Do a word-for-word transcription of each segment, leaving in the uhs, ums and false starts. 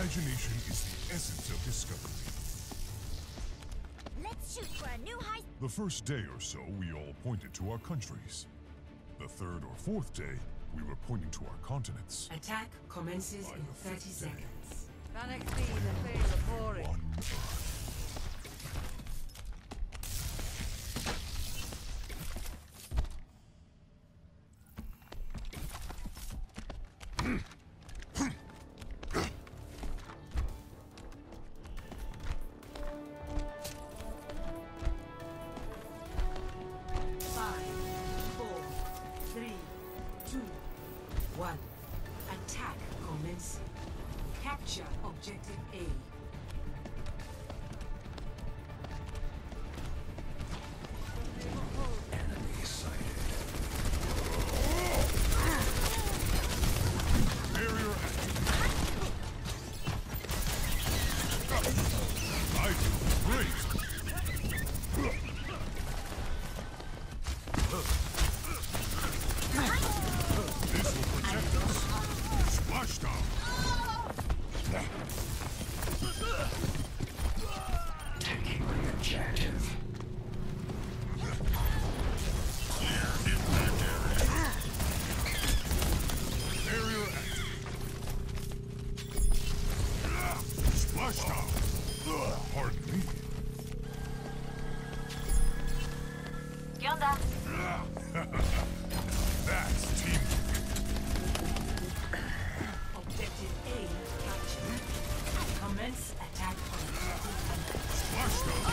Imagination is the essence of discovery. Let's shoot for a new high. The first day or so, we all pointed to our countries. The third or fourth day, we were pointing to our continents. Attack commences By in the thirty fifth day. seconds. Panic me, the fail of pouring. One Earth. Five, four, three, two, one. Attack commencing. Capture objective A. Barrier active. I do great. This will protect us. Splashdown. Taking the objective. Barrier active. Splashdown. Pardon me. ¿Qué onda? That's teamwork. Objective A captured. Commence attack on objective Splashdown.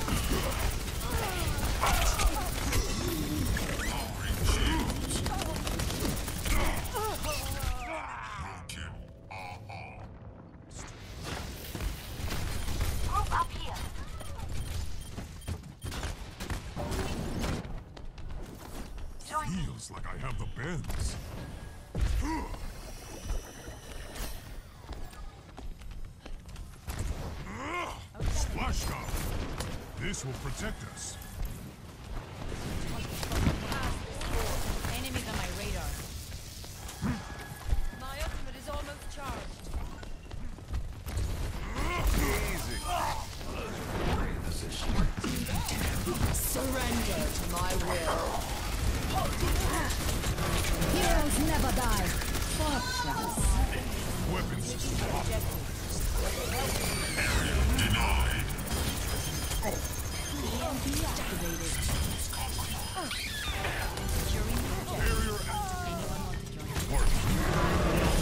Group up here. Join me. Feels like I have the bends. Splashdown. This will protect us. Enemies on my radar. My ultimate is almost charged. Surrender to my will. Heroes never die. Fortress. Weapon system optimized. E M P activated. Barrier active. Pardon.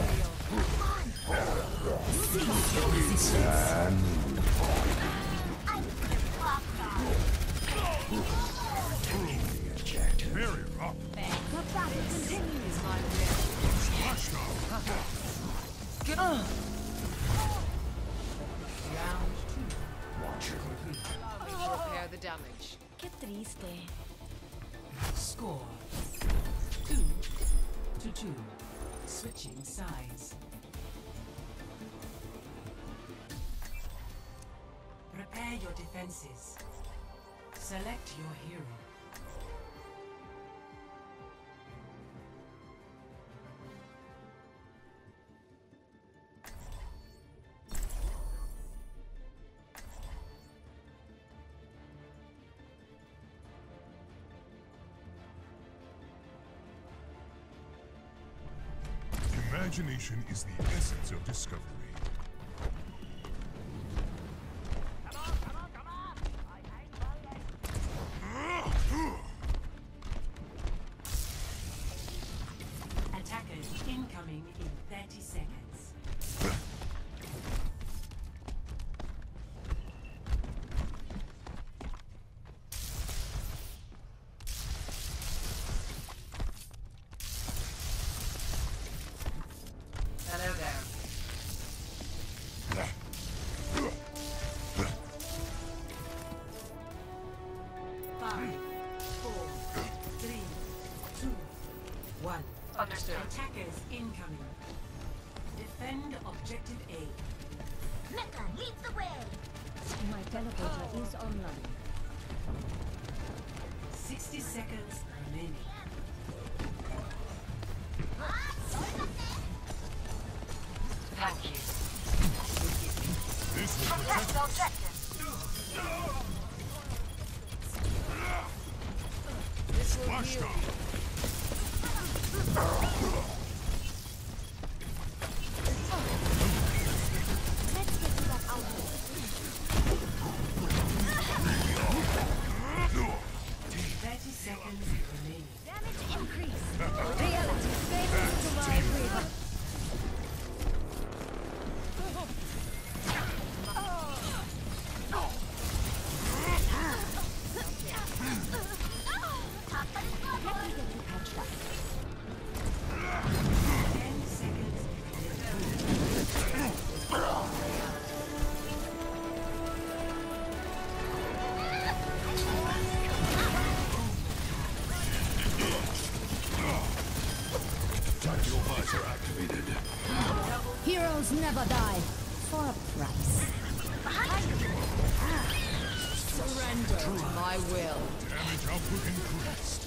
Barrier up. The battle continues. My will. Splashdown. round two. Allow me to repair the damage. Qué triste. Score two to two. Switching sides. Prepare your defenses. Select your hero. Imagination is the essence of discovery. Attackers incoming in thirty seconds. Hello there. Five, four, three, two, one. Understood. Attackers incoming. Defend objective A. Mecha, lead the way. My teleporter is online. Sixty seconds remaining. Ah, Thank you. This will Protect protect the us. objective. This will Splash heal. down. Let's get to that outlet. thirty seconds remaining. Damage increase. Reality fades into my river. Let me get you patched up. ten seconds Tactical visor activated. Heroes never die. For a price. Surrender to my will. Damage output increased.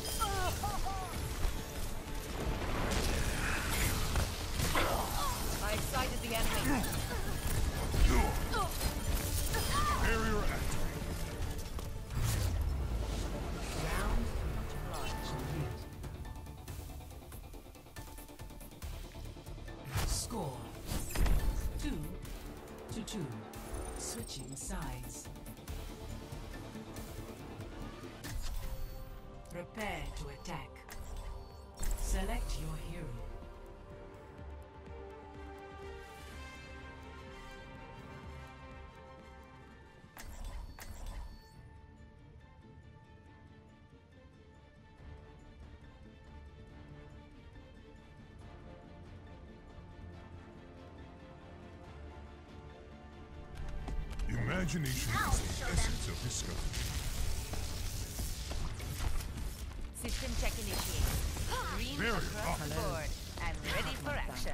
I excited the enemy. Barrier activated. round complete. Score two to two. Switching sides. Prepare to attack. Select your hero. Imagination is the essence of discovery. System check initiated. Green Barrier across the up. board. I'm ready for action.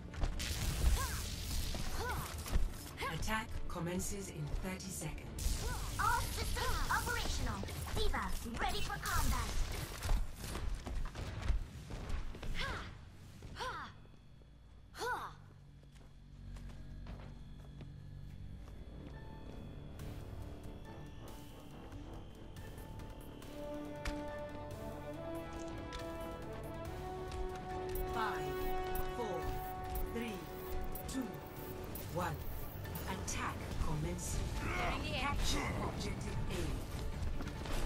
Attack commences in thirty seconds. All systems operational. Diva, ready for combat. Five, four, three, two, one. Attack commencing. Capture objective A.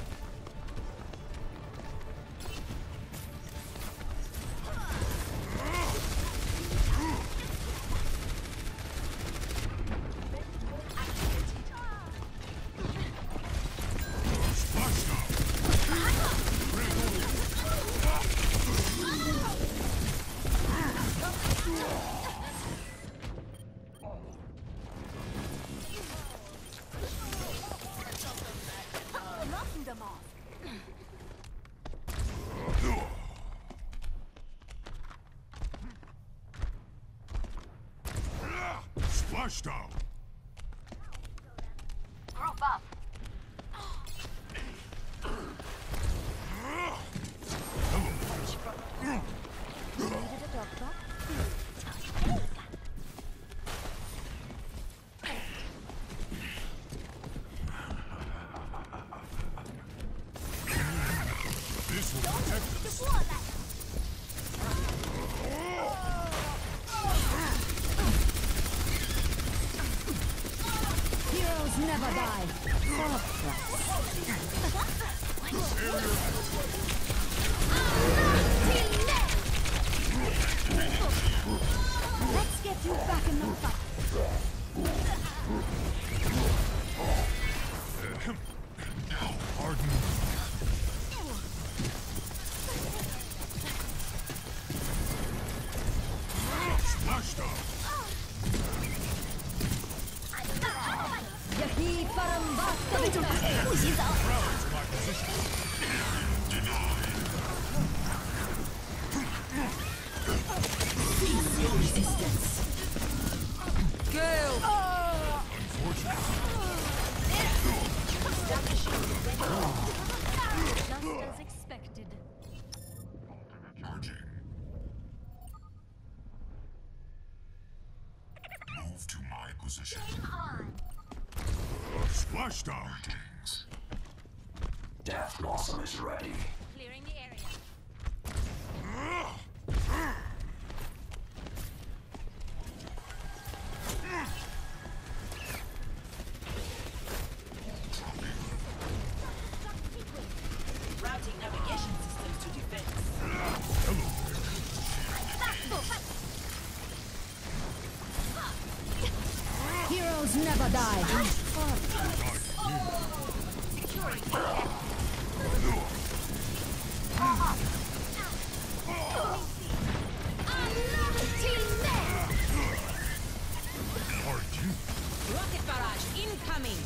Splash down. Knocking them off. Splashdown. Group up. Needed a doctor? This will protect us. Before that. Heroes never die. For a price. Let's get you back in the fight. Pardon. Splashdown. Yahi Parambasta Vita. Rally to my position. Gale! Unfortunately, Just as expected. charging. Move to my position. position. Game on. Splashdown. Death Blossom is ready. Clearing the area. Routing navigation systems to defense. Hello Heroes never die. Rocket barrage incoming.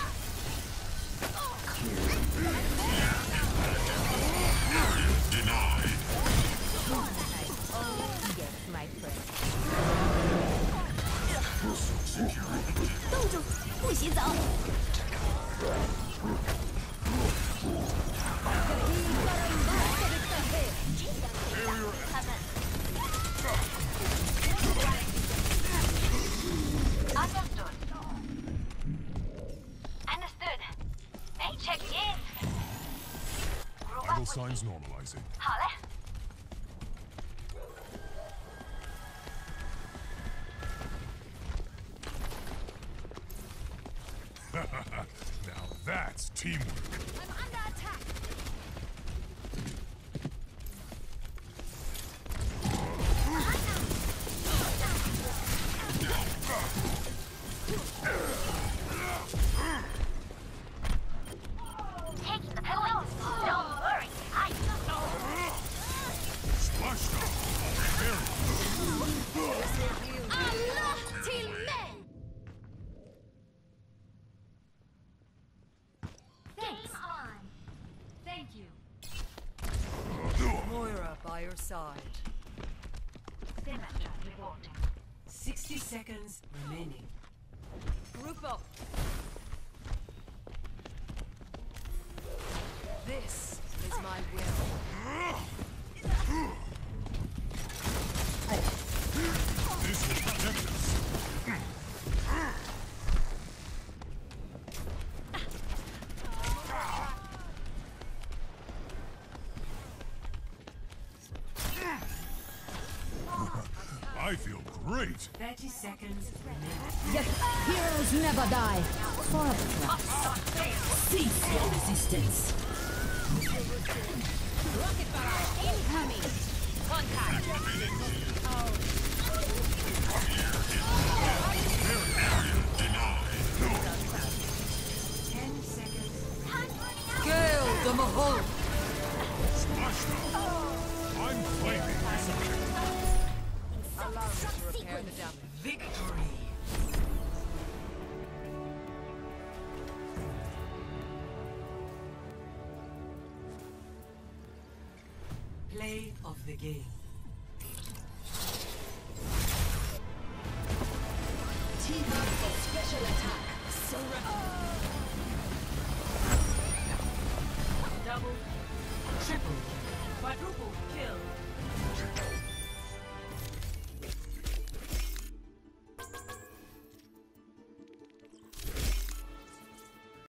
Denied. Yes, my friend. 冻住，不许走。 Understood. Understood. Paycheck in. Vital signs normalizing. 好嘞。 Now that's teamwork. I'm under attack. Taking the pillows. Don't worry. I Splashdown. Allah till men. Thanks. On. Thank you. Moira by your side. Symmetra reporting. sixty seconds remaining. Group up. This is my will. This will protect us. I feel great. thirty seconds remaining. Yes, heroes never die. For Cease your resistance. Rocket barrage incoming. Contact. Ten seconds. Gale the Mahal. Splashdown. I'm claiming this objective. Allow me to repair the damage. Victory. Play of the game. Team up special attack. Surrender. Double, triple, quadruple kill.